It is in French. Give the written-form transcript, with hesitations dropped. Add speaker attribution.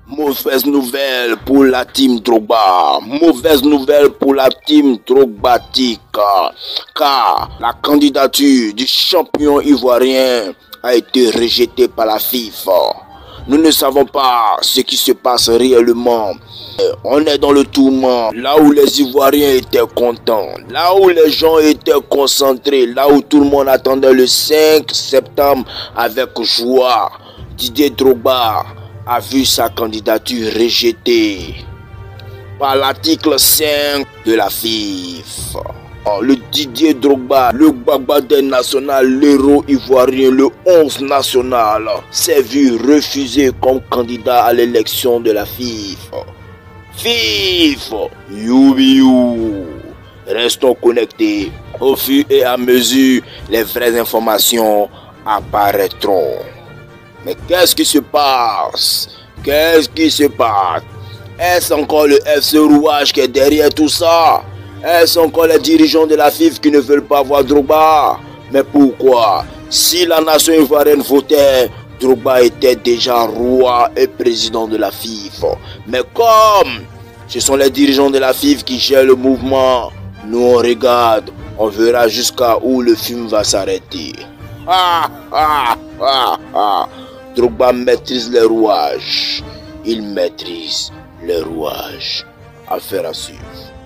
Speaker 1: Mauvaise nouvelle pour la team Drogba. Mauvaise nouvelle pour la team Drogbatique. Car la candidature du champion ivoirien a été rejetée par la FIFA. Nous ne savons pas ce qui se passe réellement. On est dans le tourment, là où les Ivoiriens étaient contents, là où les gens étaient concentrés, là où tout le monde attendait le 5 septembre avec joie. Didier Drogba a vu sa candidature rejetée par l'article 5 de la FIFA. Le Didier Drogba, le Gbagba national, l'héros ivoirien, le 11 national, s'est vu refusé comme candidat à l'élection de la FIFA. FIFA, you. Restons connectés. Au fur et à mesure, les vraies informations apparaîtront. Mais qu'est-ce qui se passe? Qu'est-ce qui se passe? Est-ce encore le FC Rouage qui est derrière tout ça? Est-ce encore les dirigeants de la FIFA qui ne veulent pas voir Drogba? Mais pourquoi? Si la nation ivoirienne votait, Drogba était déjà roi et président de la FIFA. Mais comme ce sont les dirigeants de la FIFA qui gèrent le mouvement, nous on regarde, on verra jusqu'à où le film va s'arrêter. Drogba maîtrise les rouages. Il maîtrise les rouages. Affaire à suivre.